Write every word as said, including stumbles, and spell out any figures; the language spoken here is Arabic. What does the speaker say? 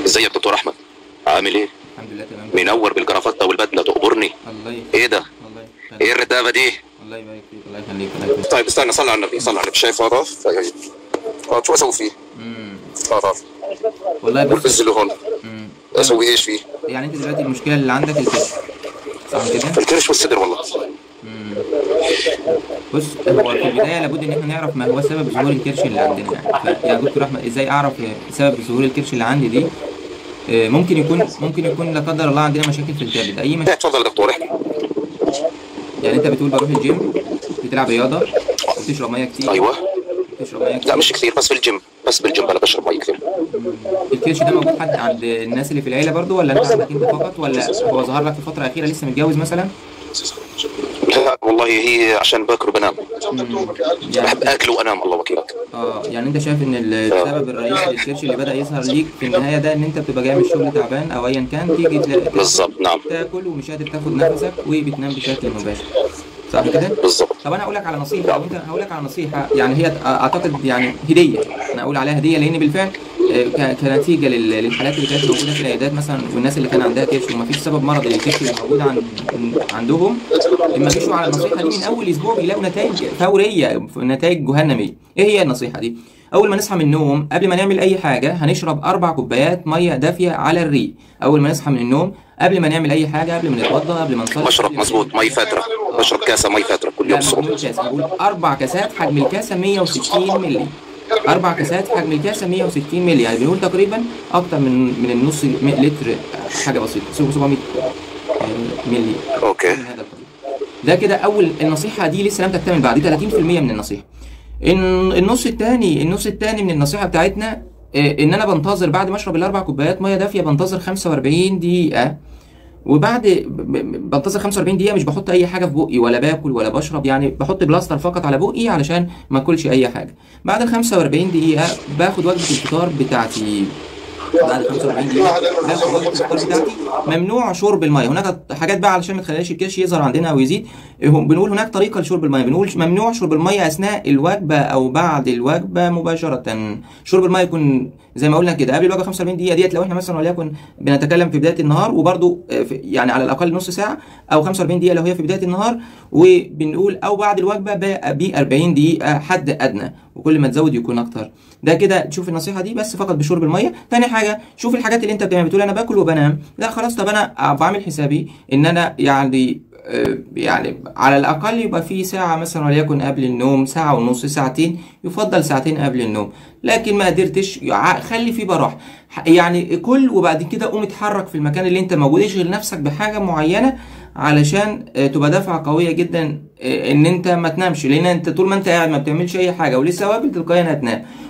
ازيك يا دكتور احمد؟ عامل ايه؟ الحمد لله تمام. منور بالجرافته والبدله تقبرني. الله يخليك. ايه ده؟ الله يخليك. ايه الرتابه دي؟ الله يبارك فيك. الله يخليك. الله يخليك. طيب استنى، صلي على النبي، صلي على النبي. شايف هذا؟ اه شو اسوي فيه؟ امم اه اه والله بص. والفز هون امم اسوي ايش فيه؟ يعني انت دلوقتي المشكله اللي عندك الكرش، صح كده؟ الكرش والصدر والله. امم بص، هو في البدايه لابد ان احنا نعرف ما هو سبب ظهور الكرش اللي عندنا يعني. فيا دكتور احمد، ازاي اعرف سبب ظهور الكرش اللي عندي دي؟ آه، ممكن يكون ممكن يكون لا قدر الله عندنا مشاكل في الكبد، اي مشاكل. اتفضل يا دكتور احكي. يعني انت بتقول بروح الجيم، بتلعب رياضه، بتشرب ميه كتير. ايوه. بتشرب ميه كتير. لا مش كثير، بس في الجيم، بس بالجيم انا بشرب مي كثير. الكرش ده موجود حد عند الناس اللي في العيله برضو، ولا انت عندك انت فقط، ولا هو ظهر لك في الفتره الاخيره لسه متجوز مثلا؟ لا والله هي عشان باكل وبنام. يعني بحب اكل وانام، الله وكيلك. اه يعني انت شايف ان السبب الرئيسي للكرش اللي بدا يظهر ليك في النهايه ده ان انت بتبقى جاي من الشغل تعبان او ايا كان، تيجي تلاقي بالظبط نعم. تاكل ومش قادر تاخد نفسك وبتنام بشكل مباشر، صح كده؟ بالظبط. طب انا هقول لك على نصيحه، او انت هقول لك على نصيحه يعني هي اعتقد يعني هديه، انا اقول عليها هديه لان بالفعل آه، كنتيجه لل- للحالات اللي كانت موجوده في العيادات مثلا، والناس اللي كان عندها كرش وما فيش سبب مرضي للكرش اللي موجود عند عندهم، لما مشوا على النصيحه دي من اول اسبوع بيلاقوا نتائج فوريه، نتائج جهنميه. ايه هي النصيحه دي؟ اول ما نصحى من النوم قبل ما نعمل اي حاجه هنشرب اربع كوبايات ميه دافيه على الريق. اول ما نصحى من النوم قبل ما نعمل اي حاجه، قبل ما نتوضا، قبل ما نصلي، بشرب مظبوط مي فتره، بشرب كاسه مي فتره كل يوم لا الصبح. مش كاس، بقول اربع كاسات حجم الكاسه مية وستين مللي. اربع كاسات حجم الكاسه مية وستين مللي، يعني بنقول تقريبا اكتر من من النص م- لتر، حاجه بسيطه، سبعمية مللي. اوكي. من هذا القبيل. ده كده اول النصيحه دي لسه لم تكتمل بعد، دي ثلاثين في المية من النصيحه. إن النص الثاني النص الثاني من النصيحه بتاعتنا آه، ان انا بنتظر بعد ما اشرب الاربع كوبايات ميه دافيه، بنتظر خمسة واربعين دقيقه، وبعد ب- ب- بنتظر خمسة واربعين دقيقه مش بحط اي حاجه في بقي ولا باكل ولا بشرب، يعني بحط بلاستر فقط على بقي علشان ما اكلش اي حاجه. بعد ال خمسة واربعين دقيقه باخد وجبه الفطار بتاعتي. بعد خمسة واربعين دقيقه باخد وجبه الفطار بتاعتي. ممنوع شرب الميه، هناك حاجات بقى علشان ما تخليش الكرش يظهر عندنا او يزيد، هم- بنقول هناك طريقه لشرب الميه، بنقول ممنوع شرب الميه اثناء الوجبه او بعد الوجبه مباشره. شرب الميه يكون زي ما قلنا كده قبل الوجبه خمسة واربعين دقيقه ديت، لو احنا مثلا وليكن بنتكلم في بدايه النهار، وبرده يعني على الاقل نص ساعه، او خمسة واربعين دقيقه لو هي في بدايه النهار، وبنقول او بعد الوجبه ب اربعين دقيقه حد ادنى، وكل ما تزود يكون اكتر. ده كده تشوف النصيحه دي بس فقط بشرب الميه. تاني حاجه شوف الحاجات اللي انت بتعمل، بتقول انا باكل وبنام، لا خلاص، طب انا بعمل حسابي ان انا يعني آه، يعني على الاقل يبقى في ساعه مثلا وليكن قبل النوم، ساعه ونص، ساعتين، يفضل ساعتين قبل النوم. لكن ما قدرتش يع- خلي في براح، يعني كل وبعد كده قوم اتحرك في المكان اللي انت موجود، اشغل نفسك بحاجه معينه علشان آه، تبقى دفعه قويه جدا آه، ان انت ما تنامش، لان انت طول ما انت قاعد ما بتعملش اي حاجه ولسه واكل تلقائيا هتنام.